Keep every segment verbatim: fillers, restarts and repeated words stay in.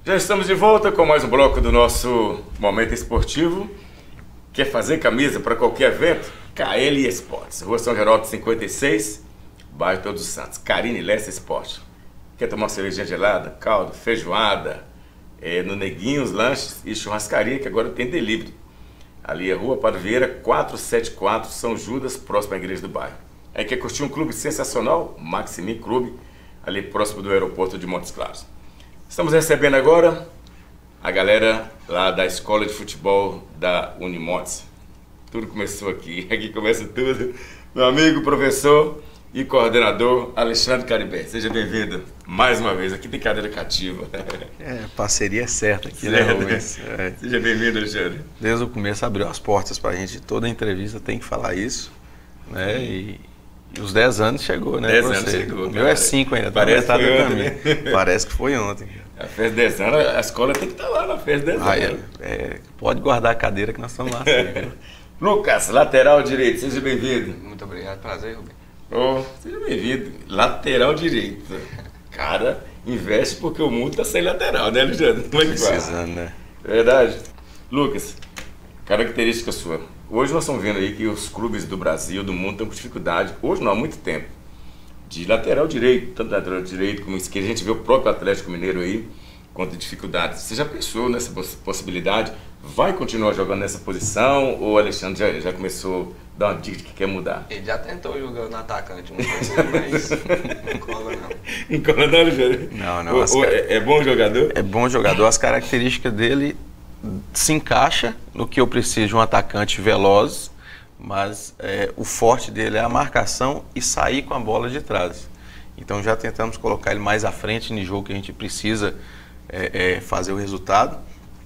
Já estamos de volta com mais um bloco do nosso Momento Esportivo. Quer fazer camisa para qualquer evento? K L Esportes, Rua São Geraldo cinquenta e seis, bairro Todos os Santos. Carine Lessa Esporte. Quer tomar uma cervejinha gelada, caldo, feijoada, é, no Neguinhos Lanches e Churrascaria, que agora tem delivery. Ali é Rua Padre Vieira, quatrocentos e setenta e quatro, São Judas, próximo à igreja do bairro. Aí quer curtir um clube sensacional? Maximi Clube, ali próximo do aeroporto de Montes Claros. Estamos recebendo agora a galera lá da Escola de Futebol da Unimontes. Tudo começou aqui, aqui começa tudo. Meu amigo, professor e coordenador Alexandre Caribé. Seja bem-vindo mais uma vez, aqui tem cadeira cativa. É, parceria certa aqui, certo, né, Rubens? É. Seja bem-vindo, Alexandre. Desde o começo abriu as portas pra gente, toda entrevista tem que falar isso, né, e... E os dez anos chegou, né? dez anos chegou. O meu é cinco ainda. Parece que foi ontem, né? Parece que foi ontem. A festa de dez anos, a escola tem que estar lá na festa de dez anos. Ah, é, é, pode guardar a cadeira que nós estamos lá. Assim, Lucas, lateral direito, seja bem-vindo. Muito obrigado, prazer, Rubem. Oh, seja bem-vindo. Lateral direito. Cara, investe porque o mundo está sem lateral, né, Alexandre? Como é que vai? Precisando, né? Verdade. Lucas, característica sua. Hoje nós estamos vendo aí que os clubes do Brasil, do mundo, estão com dificuldade, hoje não há muito tempo, de lateral direito, tanto lateral direito como esquerda. A gente vê o próprio Atlético Mineiro aí, com dificuldades. Você já pensou nessa possibilidade? Vai continuar jogando nessa posição ou o Alexandre já, já começou a dar uma dica de que quer mudar? Ele já tentou jogar no atacante, uma coisa, mas não cola não. Encola não, Alexandre? Não, não. O, o, car... é, é bom jogador? É bom jogador, as características dele se encaixa no que eu preciso de um atacante veloz, mas é, o forte dele é a marcação e sair com a bola de trás. Então já tentamos colocar ele mais à frente no jogo que a gente precisa é, é, fazer o resultado,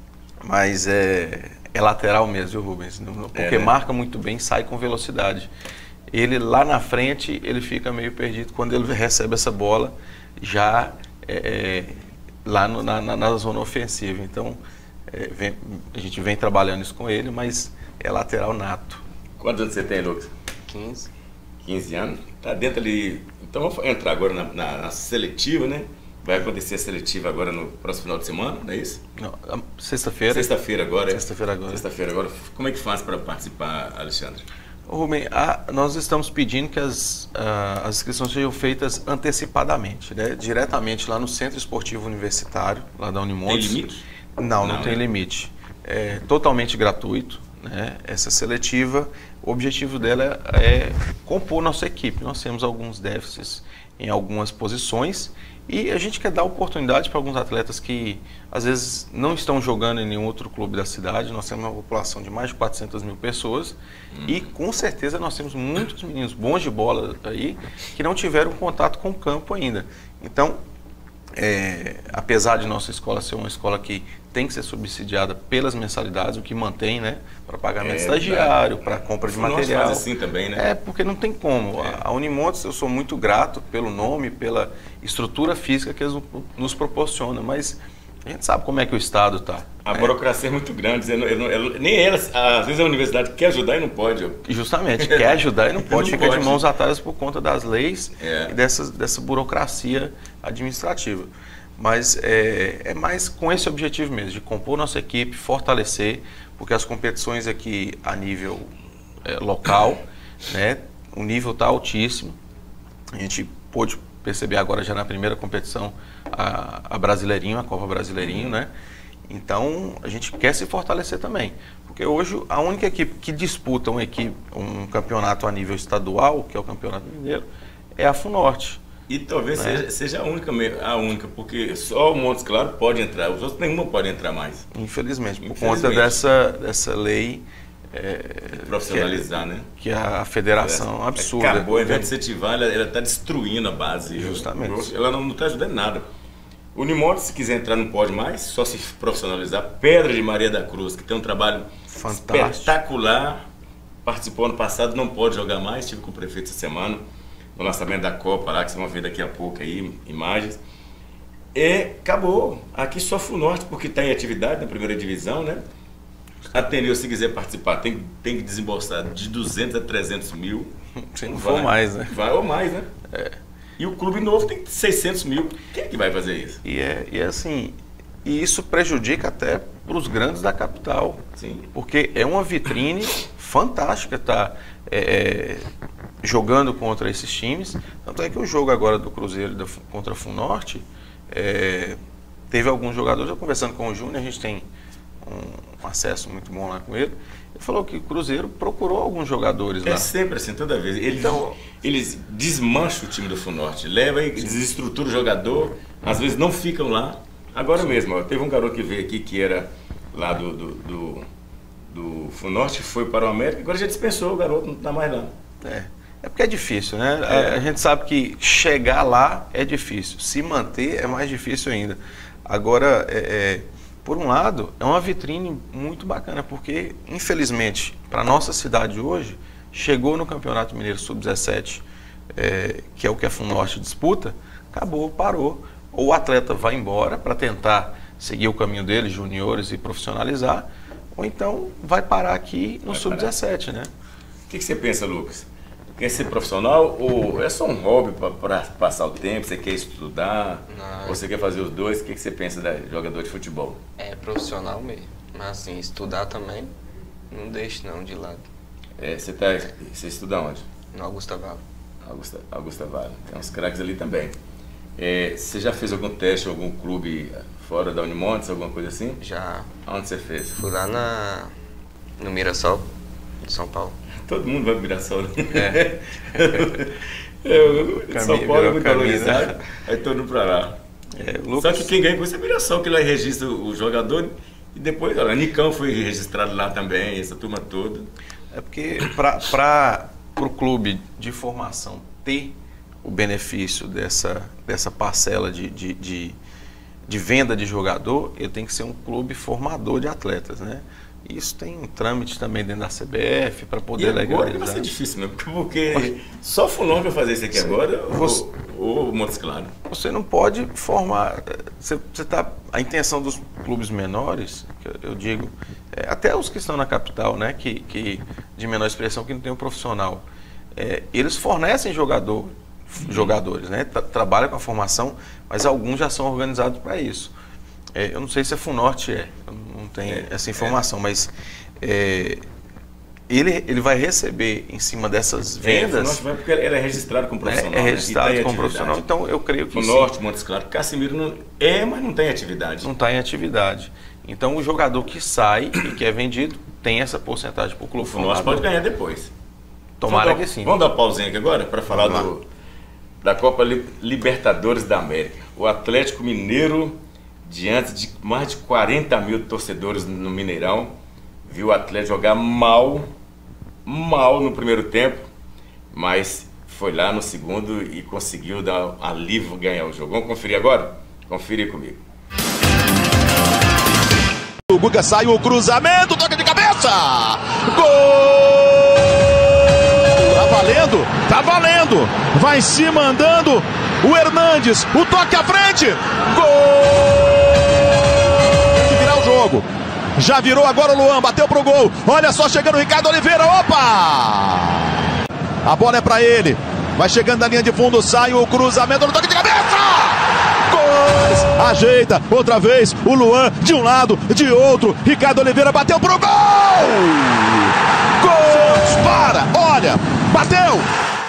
mas é, é lateral mesmo, viu, Rubens? Porque é, né? Marca muito bem, sai com velocidade. Ele lá na frente, ele fica meio perdido quando ele recebe essa bola já é, é, lá no, na, na zona ofensiva. Então É, vem, a gente vem trabalhando isso com ele, mas é lateral nato. Quantos anos você tem, Lucas? quinze. quinze anos? Tá dentro ali. Então vamos entrar agora na, na, na seletiva, né? Vai acontecer a seletiva agora no próximo final de semana, não é isso? Sexta-feira. Sexta-feira agora, é? Sexta-feira agora. Sexta-feira agora. Como é que faz para participar, Alexandre? Rubem, a, nós estamos pedindo que as, a, as inscrições sejam feitas antecipadamente, né? Diretamente lá no Centro Esportivo Universitário, lá da Unimontes. Tem limite? Não, não, não tem é. limite. É totalmente gratuito, né? Essa seletiva, o objetivo dela é, é compor nossa equipe. Nós temos alguns déficits em algumas posições e a gente quer dar oportunidade para alguns atletas que às vezes não estão jogando em nenhum outro clube da cidade. Nós temos uma população de mais de quatrocentas mil pessoas hum. e com certeza nós temos muitos meninos bons de bola aí que não tiveram contato com o campo ainda. Então, É, apesar de nossa escola ser uma escola que tem que ser subsidiada pelas mensalidades, o que mantém, né, para pagamento é, estagiário, para compra de material. Faz assim também, né? É, porque não tem como. É. A Unimontes, eu sou muito grato pelo nome, pela estrutura física que eles nos proporcionam, mas a gente sabe como é que o Estado está. A né? burocracia é muito grande, ele não, ele, nem elas, às vezes a universidade quer ajudar e não pode. Justamente, quer ajudar e não pode, não fica pode. de mãos atadas por conta das leis é. e dessa, dessa burocracia administrativa. Mas é, é mais com esse objetivo mesmo, de compor nossa equipe, fortalecer, porque as competições aqui a nível é, local, né, o nível está altíssimo. A gente pôde perceber agora já na primeira competição a, a Brasileirinho, a Copa Brasileirinho, né? Então a gente quer se fortalecer também, porque hoje a única equipe que disputa uma equipe, um campeonato a nível estadual, que é o Campeonato Mineiro, é a FUNORTE. E talvez né? seja, seja a única, a única, porque só o Montes Claros pode entrar, os outros nenhuma pode entrar mais. Infelizmente, por Infelizmente. conta dessa, dessa lei é, profissionalizar, que é, né? Que a federação é absurda. Acabou, ao invés de incentivar, ela está destruindo a base. Justamente. Ela não está ajudando em nada. O Unimontes, se quiser entrar, não pode mais, só se profissionalizar. Pedra de Maria da Cruz, que tem um trabalho fantástico, espetacular, participou ano passado, não pode jogar mais. Estive com o prefeito essa semana, no lançamento da Copa lá, que vocês vão ver daqui a pouco aí, imagens. E acabou. Aqui só FUNORTE, porque está em atividade na primeira divisão, né? Ateneu, se quiser participar, tem, tem que desembolsar de duzentos a trezentos mil. Se não for mais, né? Vai ou mais, né? É. E o clube novo tem seiscentos mil. Quem é que vai fazer isso? E é, e é assim, E isso prejudica até para os grandes da capital. Sim. Porque é uma vitrine fantástica estar é, jogando contra esses times. Tanto é que o jogo agora do Cruzeiro da, contra a Funorte, é, teve alguns jogadores, eu conversando com o Júnior, a gente tem um, um acesso muito bom lá com ele, ele falou que o Cruzeiro procurou alguns jogadores é lá. É sempre assim, toda vez. Eles, então, eles desmancham o time do Funorte, levam e desestruturam o jogador, às vezes não ficam lá. Agora sim. mesmo, ó, teve um garoto que veio aqui que era lá do, do, do, do Funorte, foi para o América, agora já dispensou o garoto, não está mais lá. É. É porque é difícil, né? É. A gente sabe que chegar lá é difícil, se manter é mais difícil ainda. Agora, é, é, por um lado, é uma vitrine muito bacana, porque, infelizmente, para a nossa cidade hoje, chegou no Campeonato Mineiro sub dezessete, é, que é o que a Funorte disputa, acabou, parou. Ou o atleta vai embora para tentar seguir o caminho dele, juniores, e profissionalizar, ou então vai parar aqui no sub dezessete, né? O que, que você pensa, Lucas? Quer ser profissional ou é só um hobby para passar o tempo? Você quer estudar? Não. Ou você quer fazer os dois? O que, que você pensa de jogador de futebol? É profissional mesmo. Mas assim, estudar também, não deixe não de lado. É, você, tá, você estuda onde? No Augusta Vale. Augusta, Augusta Vale. Tem uns craques ali também. É, você já fez algum teste em algum clube fora da Unimontes, alguma coisa assim? Já. Onde você fez? Fui lá na, no Mirassol, de São Paulo. Todo mundo vai para Mirassol, né? É. Eu, Caminho, São Paulo é muito valorizado, aí todo mundo para lá. É, Lucas... Só que quem ganha com isso é Mirassol, que lá registra o jogador e depois, olha, Nicão foi registrado lá também, essa turma toda. É porque para o clube de formação ter o benefício dessa, dessa parcela de, de, de, de venda de jogador, ele tem que ser um clube formador de atletas, né? Isso tem um trâmite também dentro da C B F para poder e agora legalizar. Vai ser difícil mesmo, porque só Fulano vai fazer isso aqui. Sim. Agora, você, ou, ou Montes Claros. Você não pode formar. Você, você tá, a intenção dos clubes menores, eu digo, é, até os que estão na capital, né, que, que, de menor expressão, que não tem um profissional, é, eles fornecem jogador, uhum. jogadores, né, tra, trabalham com a formação, mas alguns já são organizados para isso. É, eu não sei se a Funorte é, eu não tenho é, essa informação, é. mas é, ele, ele vai receber em cima dessas vendas... É, vai porque ele é registrado como profissional. É, é registrado né? como profissional, então eu creio que Funorte, sim. Montes Claros, Casimiro não é, mas não tem atividade. Não está em atividade. Então o jogador que sai e que é vendido tem essa porcentagem para o clube. O Funorte pode ganhar depois. Tomara vamos que dar, sim. Vamos dar uma pausinha aqui agora para falar do, da Copa Libertadores da América. O Atlético Mineiro... diante de mais de quarenta mil torcedores no Mineirão, viu o Atlético jogar mal, mal no primeiro tempo, mas foi lá no segundo e conseguiu dar alívio, ganhar o jogo. Vamos conferir agora? Confira aí comigo. O Guga saiu, o cruzamento, toque de cabeça! Gol! Tá valendo? Tá valendo! Vai se mandando o Hernandes, o toque à frente! Gol! Jogo. Já virou agora o Luan, bateu pro gol. Olha só, chegando o Ricardo Oliveira. Opa! A bola é pra ele. Vai chegando na linha de fundo, sai o cruzamento no toque de cabeça! Gol! Ajeita, outra vez, o Luan de um lado, de outro. Ricardo Oliveira bateu pro gol! Gol! Para! Olha! Bateu!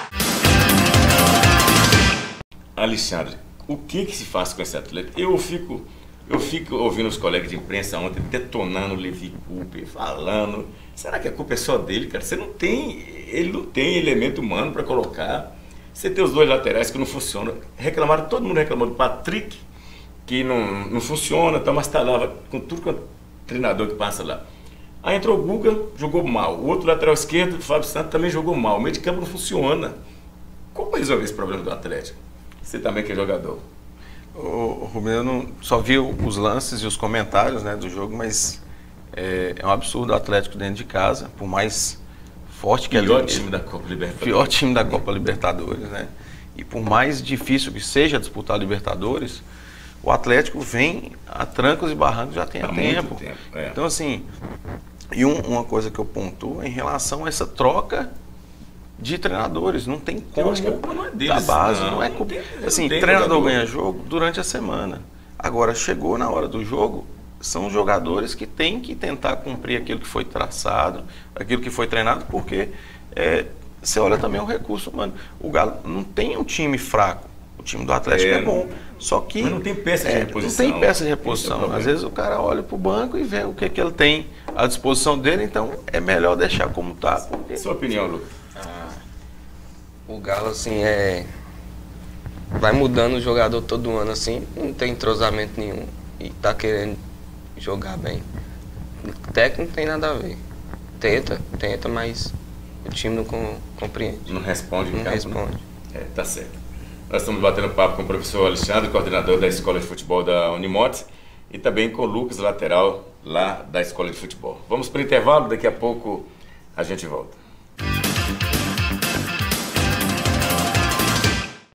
Alexandre, o que que se faz com esse atleta? Eu fico... Eu fico ouvindo os colegas de imprensa ontem detonando o Levi Cooper, falando, será que a culpa é só dele, cara? Você não tem, ele não tem elemento humano para colocar. Você tem os dois laterais que não funcionam. Reclamaram, todo mundo reclamou do Patrick, que não, não funciona, tá, mas tá lá, com tudo quanto treinador que passa lá. Aí entrou o Guga, jogou mal. O outro lateral esquerdo, o Fábio Santos, também jogou mal. O meio de campo não funciona. Como resolver esse problema do Atlético? Você também que é jogador. O Rubem, eu não, só vi os lances e os comentários, né, do jogo, mas é, é um absurdo o Atlético dentro de casa, por mais forte que é. Pior time da Copa Libertadores. Pior time da Copa Libertadores, né? E por mais difícil que seja disputar a Libertadores, o Atlético vem a trancos e barrancos já tem há tempo. tempo é. Então, assim, e um, uma coisa que eu pontuo é em relação a essa troca de treinadores, não tem como. Eu acho que a culpa não é deles, da base, não, não é não culpa. tem, assim, não tem treinador jogador. ganha jogo durante a semana. Agora, chegou na hora do jogo, são jogadores que têm que tentar cumprir aquilo que foi traçado, aquilo que foi treinado, porque é, você olha também o recurso humano. O Galo não tem um time fraco. O time do Atlético é, é bom, só que... Mas não tem peça de é, reposição. Não tem peça de reposição. Às vezes o cara olha para o banco e vê o que, que ele tem à disposição dele, então é melhor deixar como está. Porque... Sua opinião, Lucas? Ah, o Galo, assim, é... vai mudando o jogador todo ano, assim, não tem entrosamento nenhum. E tá querendo jogar bem. O técnico não tem nada a ver. Tenta, tenta, mas o time não com, compreende. Não responde em Não campo, responde. Né? É, tá certo. Nós estamos batendo papo com o professor Alexandre, coordenador da Escola de Futebol da Unimotes, e também com o Lucas, lateral lá da Escola de Futebol. Vamos para o intervalo, daqui a pouco a gente volta.